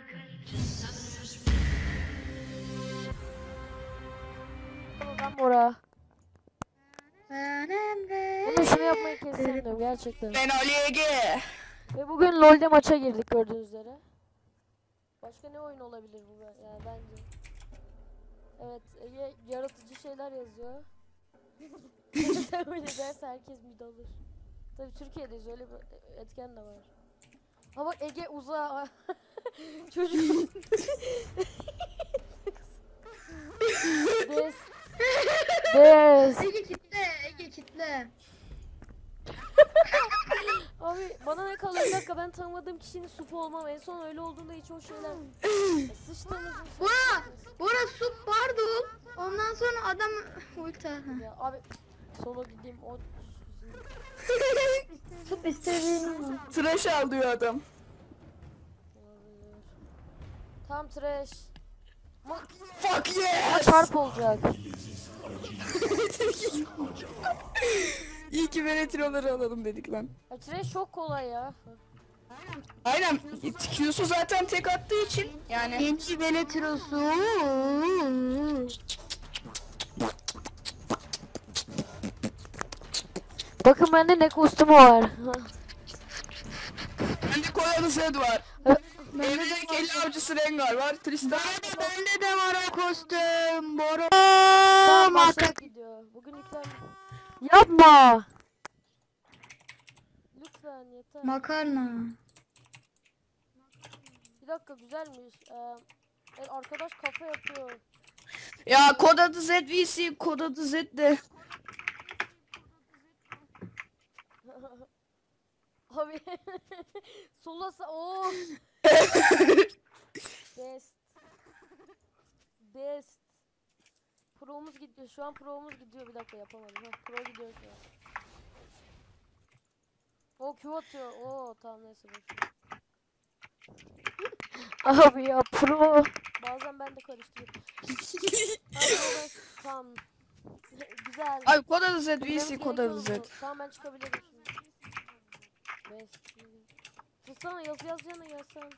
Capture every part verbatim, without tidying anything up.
Ben Bora. Ben Emre. Bunu şunu yapmayı kesin gerçekten. Ben Ali Ege. Ve bugün LoL'de maça girdik gördüğünüz üzere. Başka ne oyun olabilir bu yani bence. Evet, Ege yaratıcı şeyler yazıyor. Sen öyle derse herkes mid alır. Tabii Türkiye'deyiz, öyle bir etken de var. Ama Ege uzağa çocuk. Best. Best. Ege kitle, Ege kitle. Abi bana ne kalıyor, bir dakika, ben tanımadığım kişinin supu olmam. En son öyle olduğunda hiç o şeyler sıçtığımızın Bora, Bora sup pardon. Ondan sonra adam ulti. ya abi solo gideyim o Sup istediğin Tıraş al diyor adam. olabilir. Tam trash. Ama Fuck yes. çarp olacak. İyi ki Venetroları alalım dedik lan. Ya trash çok kolay ya. Aynen. Q'su zaten tek attığı için yani. Enci Beletrosu. Bakın bende ne kostümü var. Bende Koyalı Zed var. Emre'de kelle avcısı Rengar var. Tristan. Bende de var o kostüm. Bora. Tamam, başladık gidiyor. Bugün yüklen. Yapma. Lütfen yeter. Makarna. Bir dakika, güzelmiş. Ee, evet, arkadaş kafa yapıyor. Ya kod adı Z V C, kod adı Z de. Abi solasa o. Best. Best. Pro'muz gidiyor. Şu an pro'muz gidiyor. Bir dakika, yapamadım. Ha, pro gidiyor şu an. O Q atıyor. Oo tamam, neyse boş. Abi ya pro. Bazen ben de karıştırıyorum. Abi, tamam. Güzel. Ay kod adı Z V C, Bilmemiz kod adı Z. gerekiyordu. Tamam, ben çıkabilirim şimdi. Best. Tutsana, yazı yazacağına gelsen.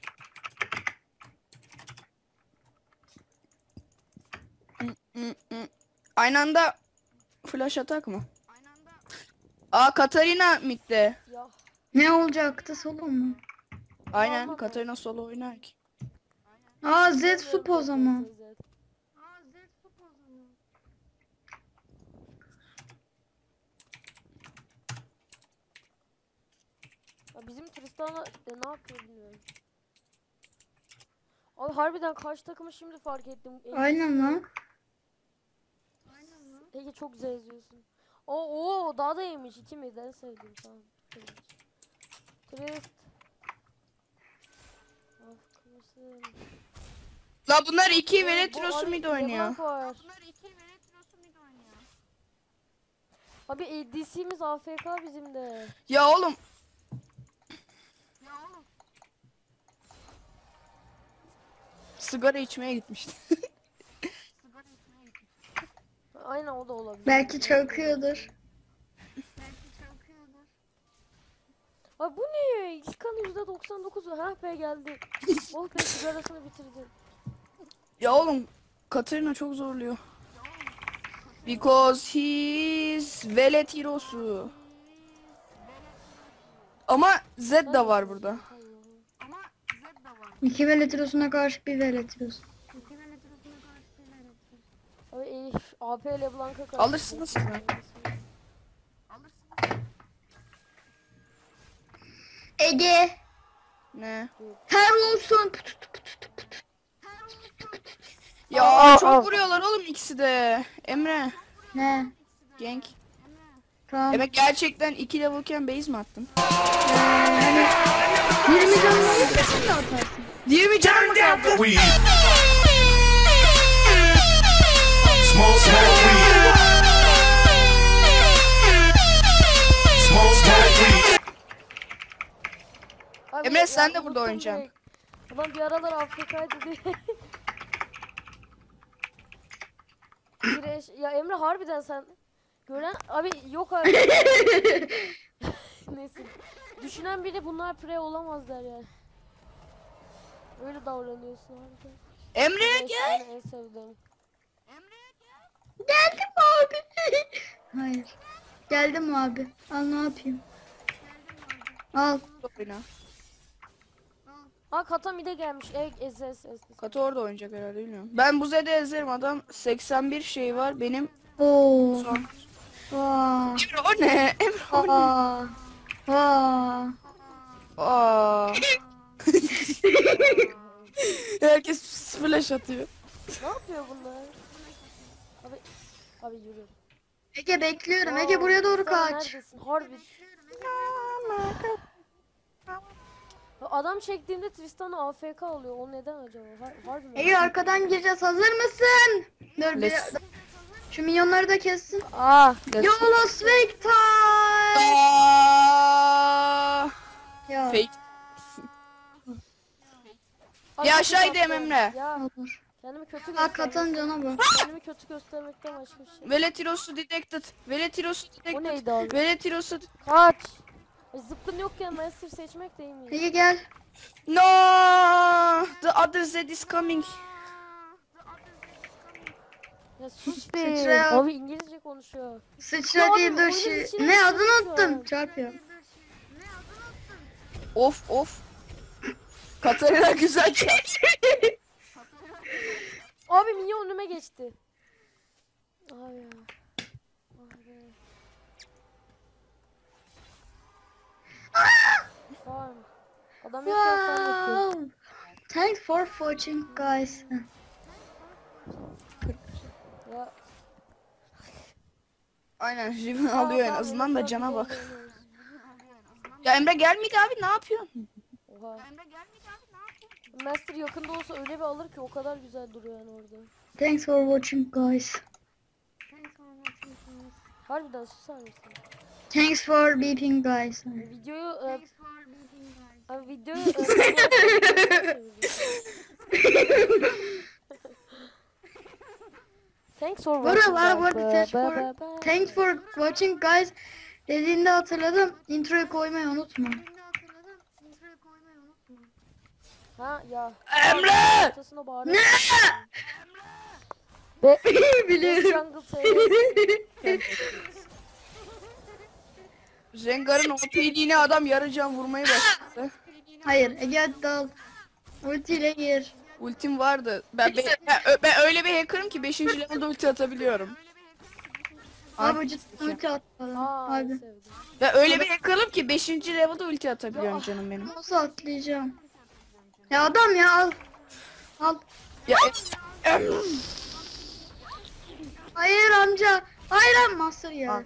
Aynı anda flash atak mı? Aa Katarina midde. Ya. Ne olacaktı solo mu? Aynen Tamam. Katarina solo oynar ki. Aa Z sup o zaman. Ya bizim Tristan'a e, ne yapıyor bilmiyorum. Abi harbiden karşı takımı şimdi fark ettim. En Aynen iyisi. lan. Ege çok güzel yazıyorsun. Oo, oo daha da iyiymiş. İki miydi? En sevdiğim, tamam. Trist. Of kızım. La bunlar iki Oo, Venetrosu bu mid abi oynuyor. Leblanc var. Abi A D C'miz A F K bizim de. Ya oğlum. Sigara içmeye gitmişti. Aynen, o da olabilir. Belki çakıyordur. Abi bu ne? İlk kan yüzde doksan dokuz. Hah be, geldi. Oh be, sigarasını bitirdi. Ya oğlum Katarina çok zorluyor. Because he's velet hero'su. Ama Z de var burada. İki Beletrosuna karşı bir Beletros. Abi e, A P Leblanc'a karşı. Alırsınız siz de. Ege. Ne? Her olsun. Ya Aa, çok aa. vuruyorlar oğlum ikisi de. Emre. Ne? Gank. Tamam. Demek gerçekten iki level'ken base mi attın? yirmi canlı olursa da atarsın. yirmi canım mı kaldı? Weed. Smoke, smoke weed. Smoke, smoke weed. Abi Emre, ya, sen de unuttum burada oynayacaksın. direkt. Ulan bir aralar Afrika'ydı diye. Güreş. Ya Emre harbiden sen gören abi yok abi. Neyse. Düşünen biri bunlar pre olamazlar ya. Öyle davranıyorsun harika. Emre Neyse, gel. en sevdiğim. Geldim abi. Hayır. Geldim abi. Al ne yapayım? Al. Oyna. Aa Katamide gelmiş. Ey ez ez ez. Katı orada oynayacak herhalde bilmiyorum. Ben bu Z'de ezerim adam seksen bir şey var benim Oo. son. Vaa. Emre o ne? Emre o ne? Vaa. Vaa. Aa. Herkes flash atıyor. Ne yapıyor bunlar? Abi abi yürü. Ege bekliyorum. Aa, Ege buraya doğru sen kaç. Neredesin? Harbi. Ya adam çektiğimde Tristan'ı A F K alıyor. O neden acaba? Har harbi mi? Ege arkadan gireceğiz. Hazır mısın? Dur bir. Let's- Şu minyonları da kessin. Aa. Yolos fake time. Aa. Ya. Fake. Ay, Ya kötü aşağı gideyim yaptım. Emre. Ya Dur. kendimi kötü Aa göstermek. katan cana bak. Kendimi kötü göstermekten başka bir şey. Veletirosu detected. Veletirosu detected. O neydi abi? Veletirosu. Kaç. E, zıpkın yokken Master seçmek değil mi? Ege gel. No! The other Z is coming. Ya sus Sıçra be. ya. Abi İngilizce konuşuyor. Sıçra Ya değil abi, dur oyunun şey. içine Ne adını düştüm şu unuttum. an. Çarpıyor. Of of. Katarina güzel çarptı. Abi minyon önüme geçti. Abi ya. Abi. Var mı? Adam yok ya sen yapıyorsun. Wow. Thanks for watching guys. Ya. Aynen Riven Aa, alıyor en tamam, azından da evet, cana evet, bak. evet, evet. Ya Emre gelmedi abi ne yapıyorsun? Oha. Master yakında olsa öyle bir alır ki o kadar güzel duruyor yani orada. Thanks for watching guys. Harbiden susar mısın? Thanks for beeping guys. Videoyu e, abi videoyu e, kameraya- Thanks for Bu watching. arada bu arada Ba- thanks ba- for ba- ba- thanks for watching guys dediğinde hatırladım. Introyu koymayı unutma. Ha ya. Emre! Ortasına bağırıyor. Be Biliyorum. Jungle T V. Rengar'ın O P'liğine adam yarı can vurmayı başladı. Hayır Ege hadi dal. Ultiyle gir. Ultim vardı. Ben, be- ben, ö- ben öyle bir hacker'ım ki beşinci level'da ulti atabiliyorum. Abi cidden ulti at falan. Aa Abi. sevdim. Ben öyle bir hacker'ım ki beşinci level'da ulti atabiliyorum canım benim. Nasıl atlayacağım? Ya adam ya al. Al. Ya em- em- Hayır amca. Hayır am Master ya.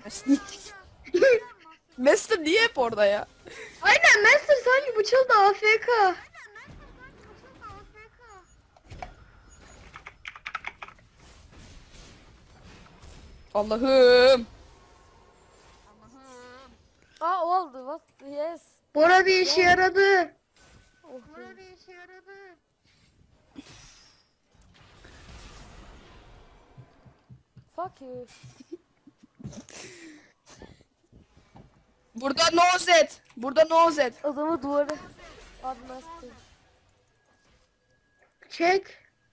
Master niye hep orada ya? Aynen Master sanki bu çılda A F K. Allah'ım. Aa oldu. What? Yes. Bora bir işe yaradı. Oh, be. Fuck you. Burada no Z. Burada no Z. Adamı duvara. Abi Master. Çek.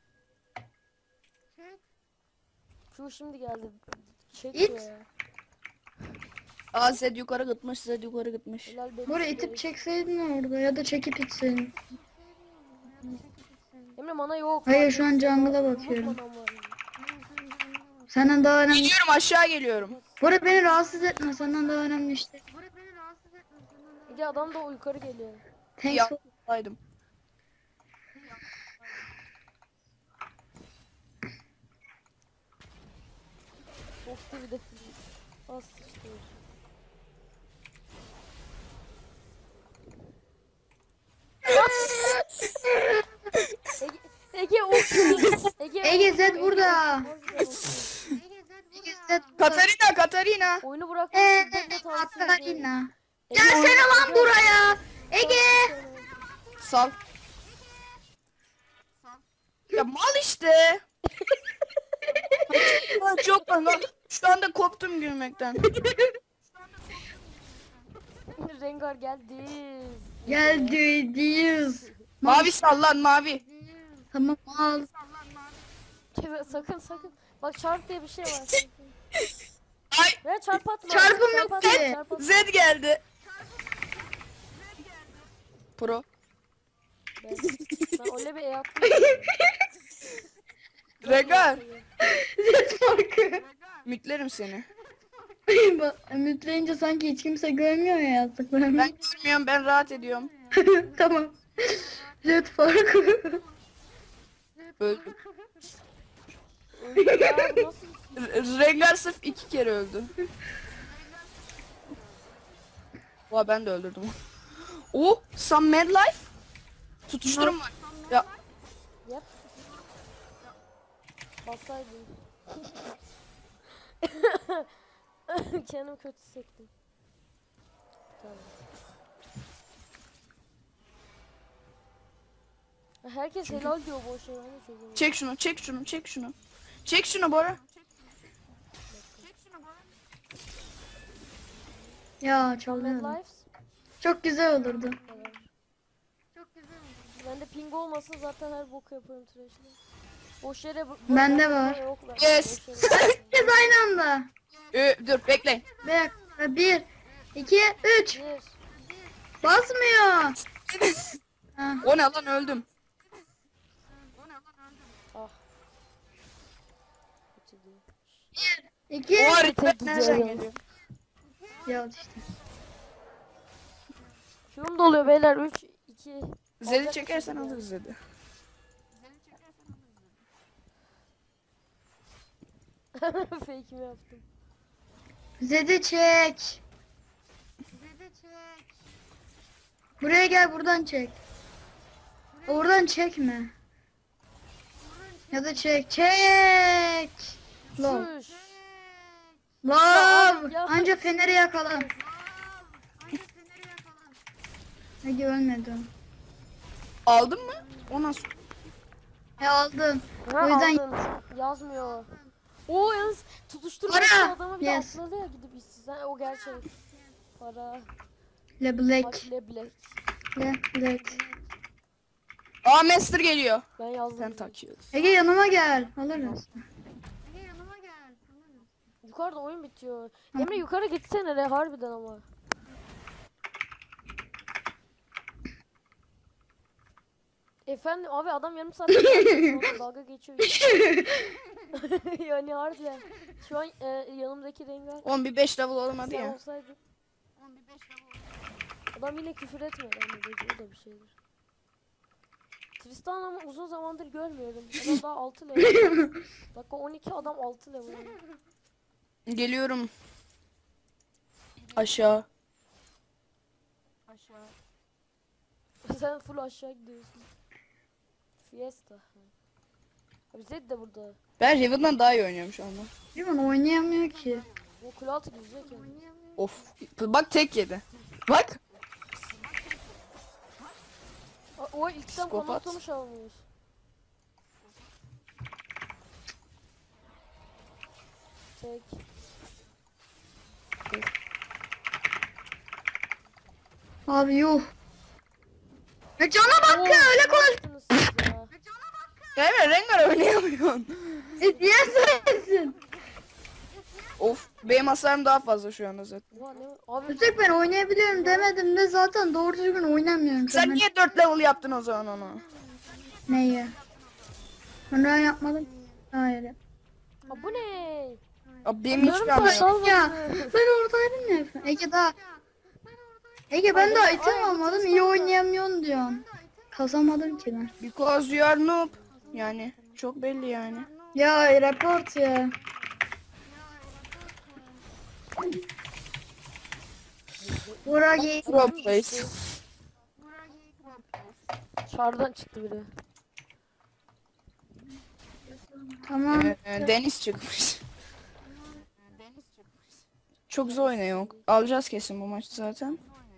Şu şimdi geldi. Çek İt. ya. Aa Z yukarı gitmiş, Z yukarı gitmiş. Helal benim. Bora itip çekseydin orada ya da çekip itseydin. Emre mana yok. Hayır, Var, şu an yok. jungle'a Yok, bakıyorum. manam var. Senden daha önemli. Geliyorum aşağı geliyorum. Bora beni rahatsız etme, senden daha önemli işte. Bir adam da o yukarı geliyor. Thanks Ya for... saydım. Box'ta bir de az işte. Ege, Ege o Ege, Ege, o- Zed burada. Harbiden o- Katarina, Katarina. Oyunu bırakmak Eee için ben de tavsiye ediyorum. Katarina. Ege, Gelsene oyunu- lan buraya. Ege. Sal. Ya mal işte. Ay, çok ben şu anda koptum gülmekten. Rengar geldi. Geldi diyoruz. Mavi sallan mavi. Tamam al. Tövbe, sakın sakın. Bak çarp diye bir şey var. Ay Ya çarp atma. Çarpım çarp yok atma, ki. çarp atma. Zed geldi. Pro. Ben, ben öyle bir e attım. Regal. Zet farkı. Mütlerim seni. Bak, mütleyince sanki hiç kimse görmüyor ya yazdıklarımı. Ben girmiyorum ben rahat ediyorum. Tamam. Zet farkı. Öldüm. Ya bu nasıl? R- Rengar sırf iki kere öldü. Oha ben de öldürdüm. Oh, some mad life. Tutuşturum var. Ya Yap. Bassaydın. Kendimi kötü hissettim. Tamam. Herkes helal diyor boş ver, ben de çözemiyorum. çek şunu, çek şunu, çek şunu. Çek şunu Bora. Ya Mad çalıyor. Lives. Çok güzel olurdu. Evet. Bende ping olmasa zaten her boku yaparım trash'le. Boş yere bu- bu- Bende yapmaya var. yok lan. Yes. Boş yere- Herkes aynı anda. Ee, dur bekle. Bir dakika. Bir, iki, üç. Bir. Basmıyor. Ha. O ne lan öldüm. Ah. Kötü değil. İki. O harita tek nereden gidiyorum. geliyor? Ya işte. Şurum doluyor beyler. üç, iki. Zed'i çekersen alırız Zed'i. Fake'imi yaptım. Zed'i çek. Buraya gel, buradan çek. Oradan çekme. Ya da çek. Çek. Lol. Şuş. Lol. ya. Anca feneri yakala. Ege ölmedi. Aldın mı? O nasıl? Ya aldım. Ha, O yüzden- aldın. Yazmıyor. O yalnız tutuşturma Para. adamı bir Yes. de atladı ya gidip işsizden. O gerçek. Para. Le Black. Makle black. Le Black. Aa Master geliyor. Ben yazdım. Sen takıyorsun. Ege yanıma gel. Alırız. Yukarıda oyun bitiyor. Emre yukarı gitsene re harbiden ama. Efendim abi adam yarım saat sonra dalga geçiyor. Yani harbiden. Şu an e, yanımdaki Rengar on bir beş level olmadı sen ya. olsaydın. Adam yine küfür etmedi ama belki o da bir şeydir. Tristan ama uzun zamandır görmüyorum. Adam daha altı level. Dakika on iki adam altı level. Geliyorum. Aşağı. Sen full aşağı gidiyorsun. Fiesta. Abi Zed de burada. Ben Riven'dan daha iyi oynuyorum şu anda. Riven oynayamıyor ki. O kule altı girecek yani. Of. Bak tek yedi. Bak. A- O ilkten Psikopat. kanatlamış almış. Tek. Abi yuh. Ya cana bak Oo, ya, öyle ne konuş. yaptınız siz ya? Ya Emre Rengar oynayamıyorsun. E, diye sensin. Of. Benim hasarım daha fazla şu anda zaten. Ulan ne? Abi Tek ben oynayabiliyorum demedim de zaten doğru düzgün oynamıyorum. Sen Ben- niye dört level yaptın o zaman onu? Neyi? Ben ben yapmadım. Hayır. ha, bu ne? Abi benim hiç Yarım kalmıyor. saat almadı. Ya ben oradaydım ya. Ege daha. Ege ben daha item almadım, iyi oynayamıyorsun diyorsun. Kazamadım ki ben. Because you are noob. Yani çok belli yani. Ya report ya. Buraya Pro place. Çardan çıktı biri. tamam. Ee, Deniz çıkmış. Çok zor oynuyor. Alacağız kesin bu maçı zaten.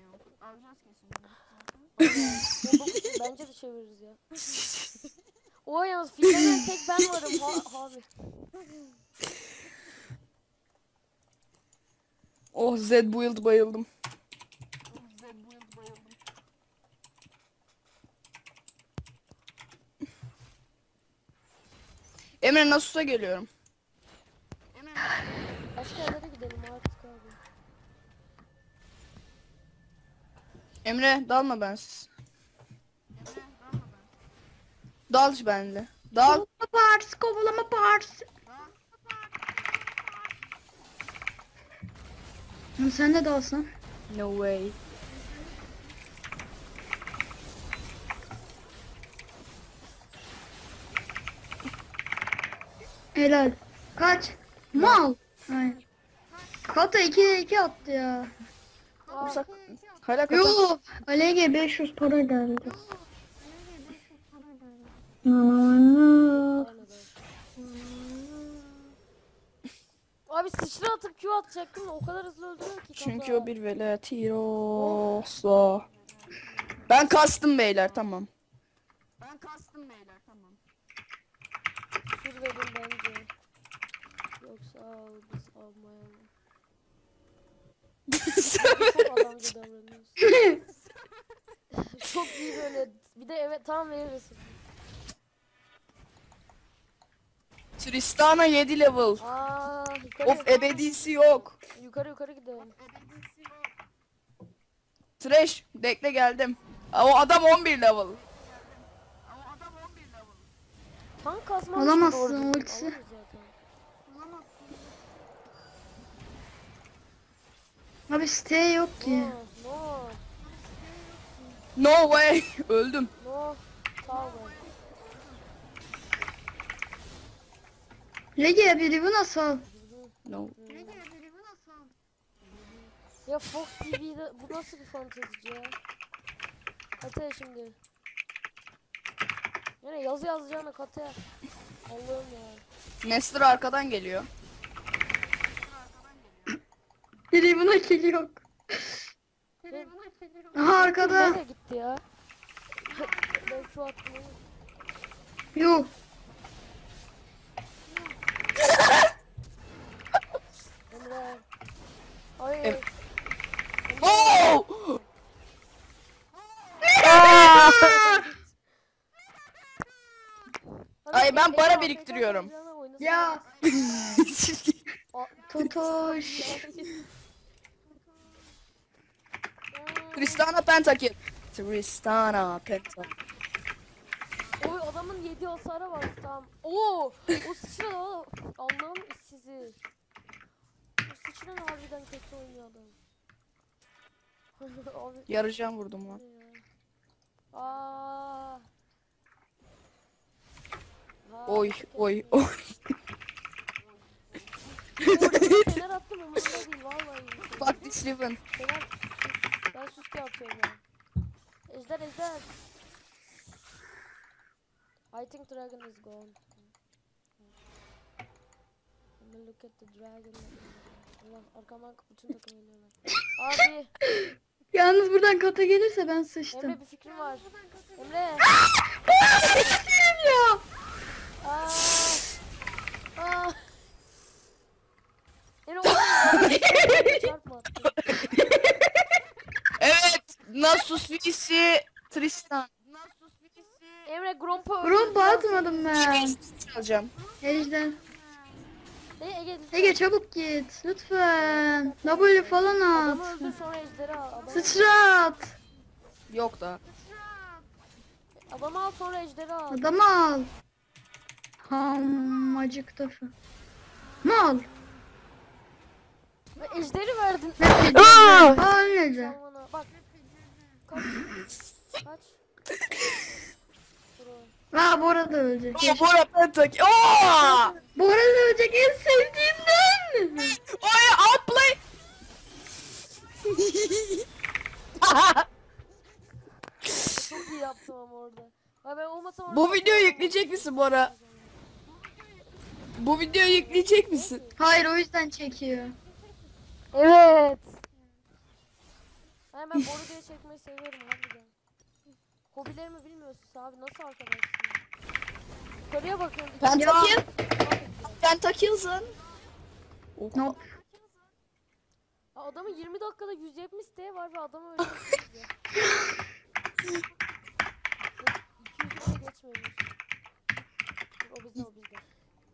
Bence de çeviririz ya. O yalnız finalde tek ben varım ha abi. Oh Zed build bayıldım. Emre Nasus'a geliyorum. Başka yerlere gidelim artık abi. Emre dalma bensiz. Dal benle. Dal. Kovalama partisi, kovalama partisi. Hı, sen de dalsan. No way. Helal. Kaç? Mal. Aynen. Kata ikiye iki attı ya. Aa, Hala kata. Yo. Alege beş yüz para geldi. abi sıçra atıp Q atacaktım da o kadar hızlı öldürüyor ki. Çünkü kafa. o bir velet hero'su. Ben kastım beyler tamam. Ben kastım beyler tamam. Sür verin bence. Yoksa al, biz almayalım. Çok adamcı davranıyorsun. Çok iyi böyle. Bir de evet tam veririz. Tristana yedi level. Aa, yukarı, Of ebedisi yok. yukarı yukarı gidelim. Trash bekle geldim. Aa, o adam on bir level. Tank kasmam Alamazsın ultisi. Abi site yok ki. No, no, No way. Öldüm. no. Tower. Lege biri bu nasıl? No. Ya Fox T V'de bu nasıl bir fantezici ya? Kate şimdi. Yani yazı yazacağına Kate. Allah'ım ya. Nestor arkadan geliyor. Biri buna kill yok. Benim, Aha arkada. nereye gitti ya? Ben şu atmayı. Yok. Emre. Hayır. Em- Emre. Oh! Hadi Ay, ben Emre, para Emre, biriktiriyorum. Emre, oynasana. Ya. Aa, Totoş. Tristana Pentakill. Tristana Pentakill. Oy adamın yediği hasara bak tam. Oo! O sıçran o. Allah'ım işsizi. O sıçran harbiden kötü oynuyor adam. Abi. Yarıcan vurdum lan. Ya. Aa. Ha, Oy kötü oy oynuyor. oy. Orada fener attım umurumda değil vallahi. Fuck this Riven. Fener sus. Ben sus diye atıyorum ben. Ejder ejder. I think dragon is gone. Let me look at the dragon. Allah arkamdan bütün takım geliyorlar. Abi Yalnız buradan kata gelirse ben sıçtım. Emre bir fikrim var. Emre. ya. Aa. Aa. Emre oraya çarpma attı. Evet. Nasus Visi Tristan. Emre Grompa öldü. Grompa atmadım ben. Alacağım. Ejder. Ege Ege. Ege çabuk git. Lütfen. W falan Adamı at. öldür sonra ejderi al. Adamı, Sıçrat. Yok da. adamı al sonra ejderi al. Adamı al. Ham acıktı. Mal. Ve ejderi verdin. Aa ölmedi. Sen bana bak. Kaç. Kaç. Bro. Aa Bora da ölecek. Oh, Bora Pentakill. Oh! Bora da ölecek en sevdiğimden. Oy outplay. Çok iyi yaptım ama orada. Ay ben olmasam orada. Bu videoyu yükleyecek misin Bora? Bu videoyu yükleyecek misin? Hayır o yüzden çekiyor. Evet. Yani ben boru diye çekmeyi seviyorum harbiden. Hobilerimi bilmiyorsun abi nasıl arkadaşsın? Yukarıya bakıyorum. Pentakill. Pentakill'sın. Oh. Nope. Aa, adamın yirmi dakikada yüz yetmiş D var ve adamı öyle yapıyor. iki yüzü geçmemiş. Dur, o bizde o bizde.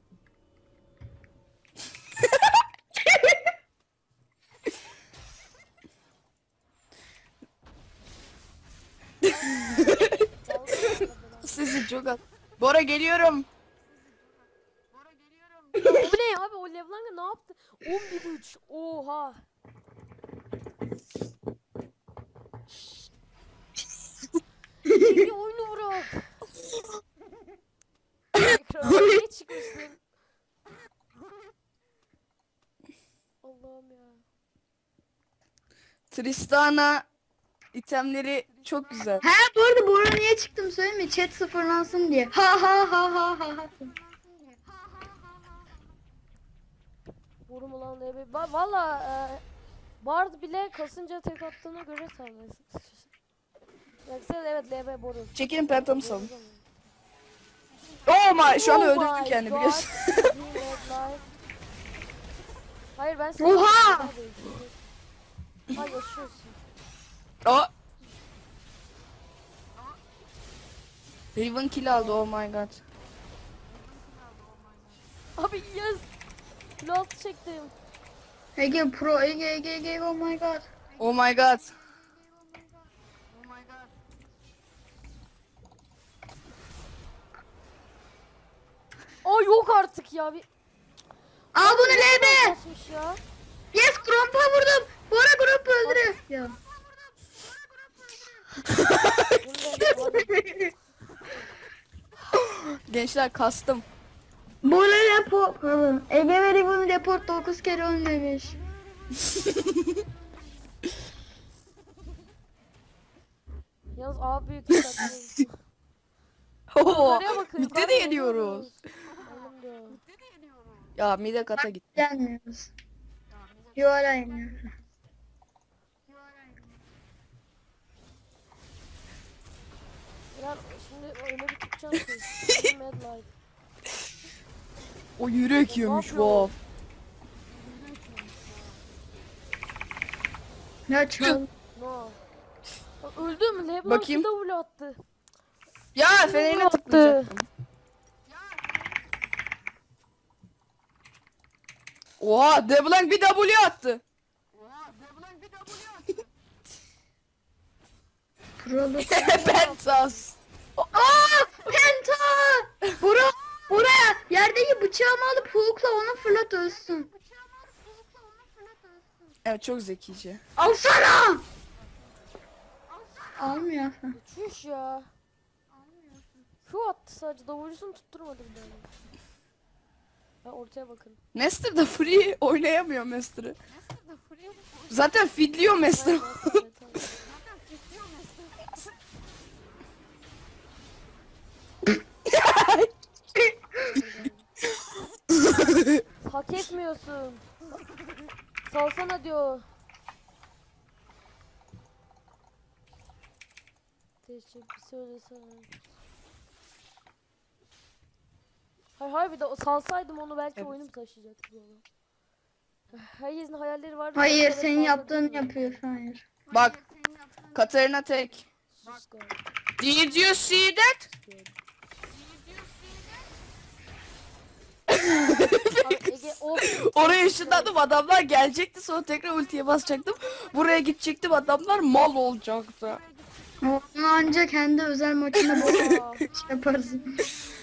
Sizi çok az. Bora geliyorum. Ya, o ne abi, o Leblanc ne yaptı? on bir üç. Oha. Bir oyunu bırak. Ekrana niye çıkmışsın? Allah'ım ya. Tristana itemleri çok güzel. He bu arada Bora niye çıktım söyleyeyim mi? Chat sıfırlansın diye. Ha ha ha ha ha ha. Vurum ulan L B. Ba Valla e, Bard bile kasınca tek attığına göre sağlarsın. Yoksa evet L B boru. Çekilin pentamı salın. Oh my, şu an Oh öldürdüm my kendi God. biliyorsun. Hayır ben seni... Oha! Ha yaşıyorsun. Aa. Riven kill aldı, oh my god. Abi yes. Kilo altı çektim. Ege pro Ege Ege Ege oh my god. Oh my god. Aa yok artık ya. Bir... Al bunu L B. Basmış ya. Yes Gromp'a vurdum. Bora Gromp öldürüyor. Ya. Bunu da yapamadım. Gençler kastım. Bora report. Ege ve Riven report dokuz kere ölmemiş. Yalnız A büyük dikkatli. Oo, Yukarıya bakın, midde de yukarıya geliyoruz. Oğlum diyor. Ya mide kata gitti. Gelmiyoruz. Yuvarla iniyor. Ya şimdi öyle bir tutacağım ki. Mad Life. O yürek Ne yemiş yapıyor? wow. Ya çal. No. Aa, öldüm. Leblanc Bakayım. bir W attı. Ya fenerine attı. tıklayacaktım. Oha, DeBlanc bir W attı. Proluk. Pentas. Aa! Penta! Bora! Buraya! Yerdeki bıçağımı alıp hookla onu fırlat ölsün. Evet, çok zekice. Alsana! Almıyor. Çüş ya. Q attı sadece. W'sunu tutturmadı bir daha. Ha ortaya bakın. Master da free oynayamıyor Master'ı. Zaten fidliyor Master. Evet, evet, evet. Hak etmiyorsun. Salsana diyor. Teşekkür söylesene. Hayır hayır bir de o salsaydım onu belki Evet. oyunum taşıyacaktı bu adam. Herkesin hayalleri var. Hayır Böyle senin fazla yaptığını değil mi? yapıyor hayır. Bak, Katarina tek. Sus gari. Did you see that? Abi Ege o Oraya ışınladım, adamlar gelecekti, sonra tekrar ultiye basacaktım. Buraya gidecektim, adamlar mal olacaktı. Onu ancak kendi özel maçında böyle Aa, şey yaparsın.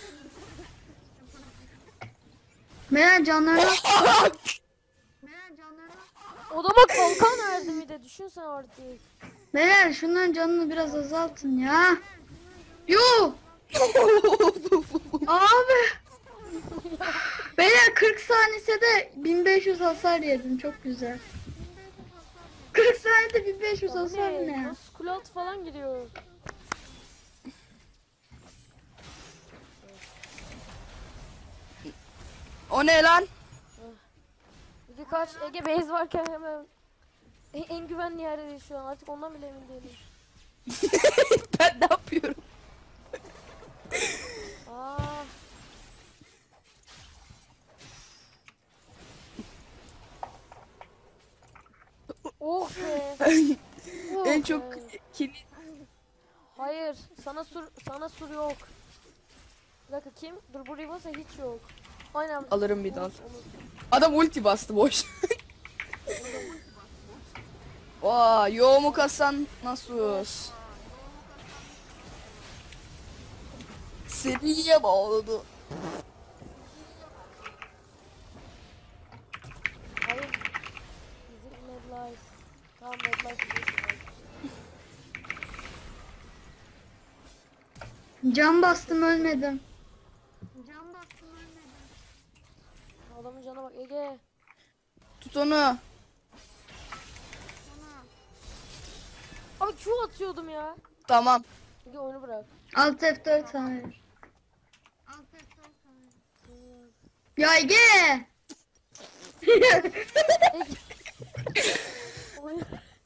Meğer canlarına odama kalkan verdi bir de düşünsen artık. Meğer şundan canını biraz azaltın ya. Yuh! Abi! Beyler kırk saniyede bin beş yüz hasar yedim çok güzel. kırk saniyede bin beş yüz Ya bu hasar ne? ne? Nasıl kule altı falan giriyor. O ne lan? Ege kaç Ege base varken hemen en, en güvenli yerdeyiz şu an artık ondan bile emin değilim. Ben ne yapıyorum? Aa. Oh be. Oh En be. çok kill. Hayır, sana sur sana sur yok. Bir dakika kim? Dur bu Rivas'a hiç yok. Aynen. Alırım bir daha. Umut, Umut. Adam ulti bastı boş. Vay, yo mu kasan Nasus? Seriye bağladı. Hayır. Bizim Medlife. Tamam Medlife biliyorsun. Can bastım ölmedim. Adamın cana bak Ege. Tut onu. Abi Q atıyordum ya. Tamam. Ege oyunu bırak. Alt F dört hayır. Ya Ege. Ege. Oyunu...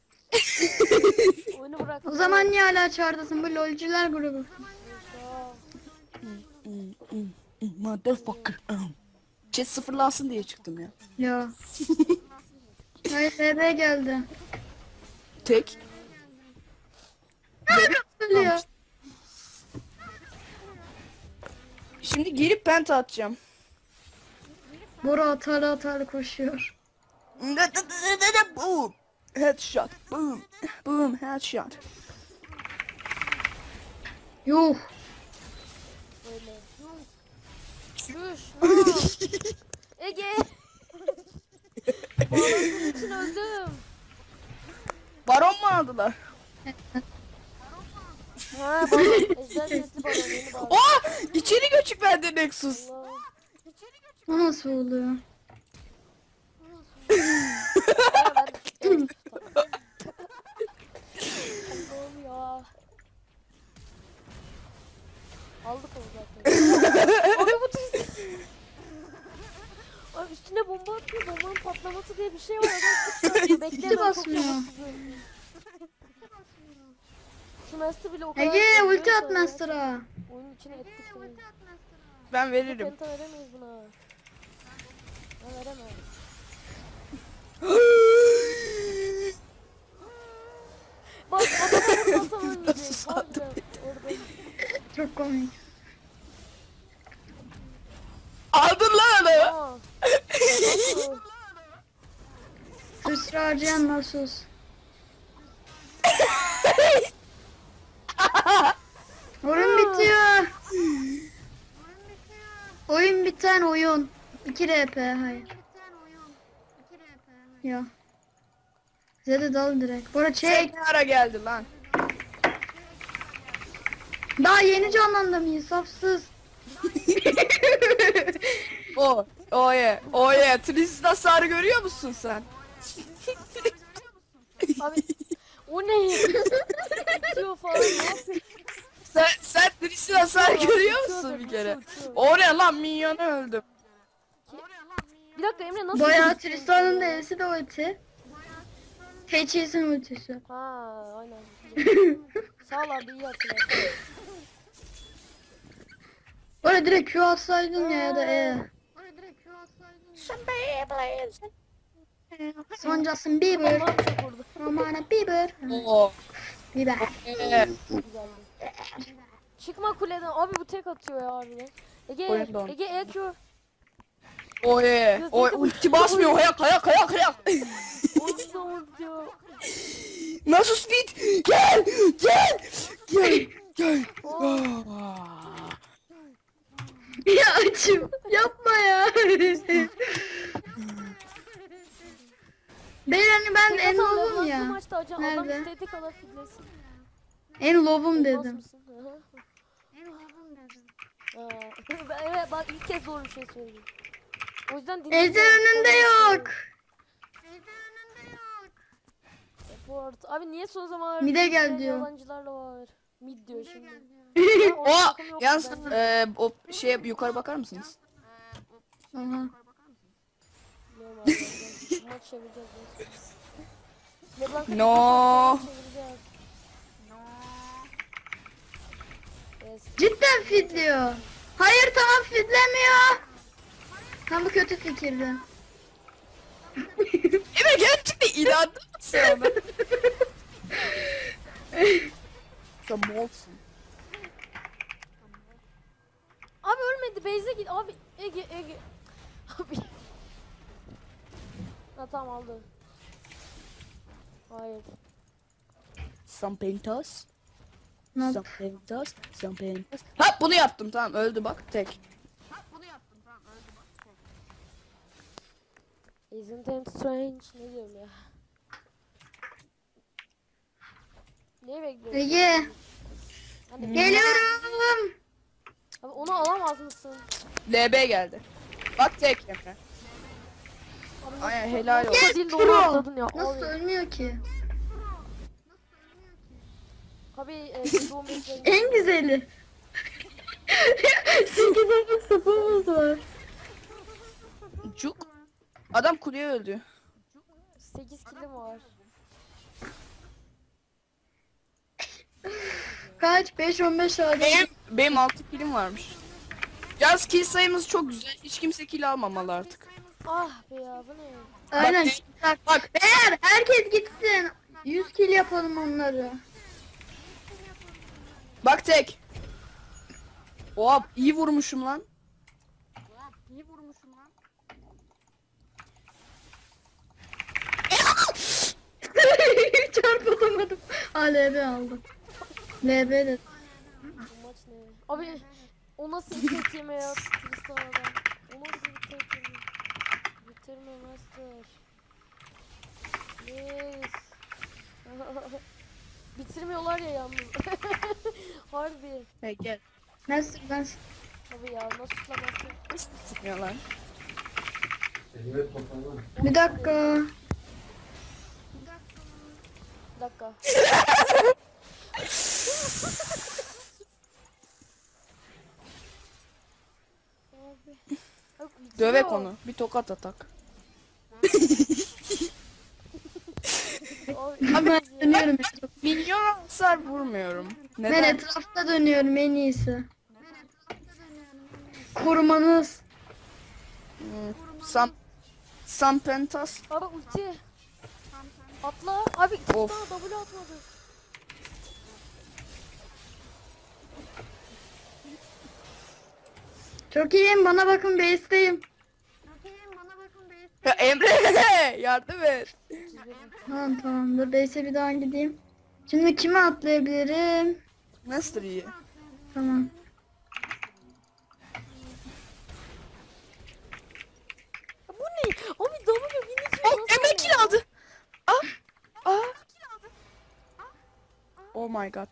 oyunu bırak. O zaman niye hala çağırdasın bu lolcular grubu? Ya. Motherfucker. Chat sıfırlansın diye çıktım ya. Ya. Hayır B B geldi. Tek. Ölüyor. Şimdi gelip penta atacağım. Bora atarlı atarlı koşuyor. Boom. Headshot. Boom. Boom. Headshot. Yuh. Böyle. Düş. Ha. Ege. Bağlandığım için öldüm. Baron mu aldılar? Ha baron. Ejder sesli baron. Yeni baron. Aa! İçeri göçük verdi Nexus. Allah. O nasıl oluyor? Ha, ben... Evet, tamam. Allah'ım ya. Aldık onu zaten. Abi bu tüy. Abi üstüne bomba atıyor. Bombanın patlaması diye bir şey var. Adam tutuyor. Bekleyemem. çok basmıyor. yavaşsız öldüm. Şu Master bile o kadar... Ege seviyor ulti at sonra. Master'a. Oyunun içine ettik seni. Ben veririm. Penta veremeyiz buna. Ben veremem. Bak adamı vurmasam ölmeyecek. Harbiden orada. Çok komik. Aldın lan adamı. Aa. Nasıl? Sıçra harcayan nasıl? Oyun bitiyor. Oyun biten oyun. iki R P hayır. Ya. Zede dal direkt. Bora çek. Tek ne ara geldi lan? Daha yeni canlandım insafsız. O. O ye. O ye. Tristan hasarı görüyor musun sen? Abi o ne? Bitiyor falan ne yapıyor? Sen, sen Tristan hasarı Uçuyor, görüyor uçuyor, musun bir uçuyor, kere? uçuyor. O ne lan, minyonu öldüm. Bir dakika Emre nasıl? Bayağı Tristan'ın D'si de ulti. H S'in ultisi. Ha aynen. Sağ ol abi iyi hatırladın. Bora direkt Q atsaydın ya ya da E. Son Justin Bieber. Allah'ım çok vurdu. Romana Bieber. Oo. Bieber. Ee, Güzeldi. Çıkma kuleden. Abi bu tek atıyor ya harbiden. Ege, Oyun don. Ege E Q. o ye. O ulti basmıyor. Hayak hayak hayak hayak. Oyun don diyor. Nasıl speed? Gel. Gel. Gel. Gel. Aa. Ya açım. Yapma ya. Beyler ben en low'um Bu ya. maçta acaba adam Nerede? istediği kadar fitlesin. En low'um Olmaz dedim. mısın? Hı hı. Aa, ben evet bak ilk kez doğru bir şey söyledim. O yüzden dinleyeceğim. Ejder önünde yok. Support. Abi niye son zamanlarda Mide gel bizden diyor. Yalancılarla var. Mid diyor şimdi. O Orada takım yok yalnız bence. e, o şeye yukarı bakar mısınız? Aha. Bilmiyorum abi, bence. Maç çevireceğiz. biz. LeBlanc No. çevireceğiz. Yes. Cidden fitliyor. Hayır tamam fitlemiyor. Tam bu kötü fikirdi. Evet gerçekten inandın mı sen ona? Sen malsın. Abi ölmedi. Beyze git. Abi Ege Ege. Abi. Ha tamam aldı. Hayır. Some pentas. Not. Some pentas, some pentas. Ha bunu yaptım tamam öldü bak tek. Isn't it strange? Ne diyorum ya? Neyi bekliyorsun? Ege. Hani Geliyorum. abi onu alamaz mısın? L B geldi. Bak tek Emre. Abi nasıl- Aynen helal olsun. Nasıl değil de onu Pro. atladın ya. Nasıl Abi, ölmüyor ki? abi e, biz on beşlerin- En güzeli. sekiz ellik sapımız var. Cuk. Adam kuleye öldü. sekiz kilim var. Kaç? beş on beş adam. Benim, benim altı kilim varmış. Yalnız kill sayımız çok güzel. Hiç kimse kill almamalı artık. Ah be ya bu ne? Aynen. Bak, Bak, Bak eğer herkes gitsin. yüz kill yapalım onları. bak tek. Oha iyi vurmuşum lan. İyi vurmuşum lan. Çarpılamadım. Aa L B aldım. L B de. Bu maç ne? Abi o nasıl bir tek yeme ya Tristana'dan? O nasıl bir tek yeme? Bitirme master. Yes. Bitirmiyorlar ya yalnız. Harbi. Hey gel. Nasıl ben? Abi ya nasıl tutamazsın? Nasıl tutmuyorlar? Bir dakika. Bir dakika. Abi. Abi bitiriyor. Dövek onu. Bir tokat atak. Abi, Ben ya. dönüyorum. Milyon hasar vurmuyorum. Ben Neden? etrafta dönüyorum en iyisi. Korumanız. Hmm, Sam Sam pentas. Abi ulti. Atla. Abi iki Of. tane W atmadı. Çok iyiyim, bana bakın, base'teyim. Ya Emre yardım et. Tamam tamam, dur base'e bir daha gideyim. Şimdi kime atlayabilirim? Nasıl iyi? Tamam. Ya bu ne? Abi W bin iki Oh Emre kill aldı. Ah. Ah. Oh my god.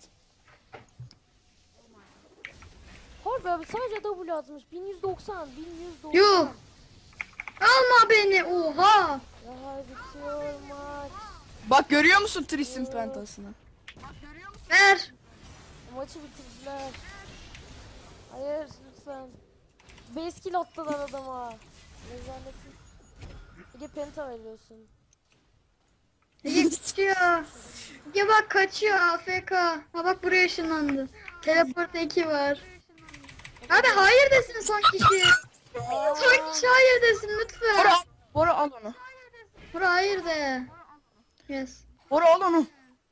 Harbi abi sadece W atmış. bin yüz doksan. bin yüz doksan. Yuh! Alma beni, oha! Ya bitiyor maç. Bak görüyor musun Tris'in pentasını? Ver! Maçı bitirdiler. Hayır lütfen. Base kill attılar adama. Rezaletin. Ege penta veriyorsun. Ege kaçıyor. Ege bak kaçıyor, A F K. Ha bak buraya ışınlandı. Teleport iki var. Abi hayır desin son kişi. Son kişi hayır desin lütfen. Bora, Bora al onu. Bura hayır de. Yes. Bora al onu.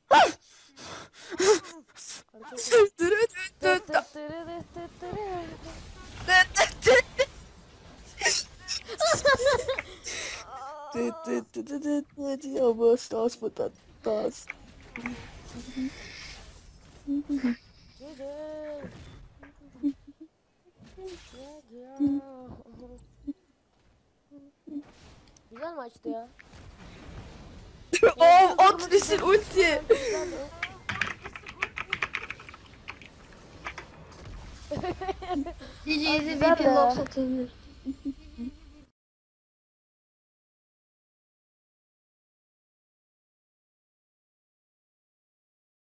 Abastas patatas. Güzel maçtı ya. Oh, o Tris'in ulti. G G'si güzel V P ya. Love satılır.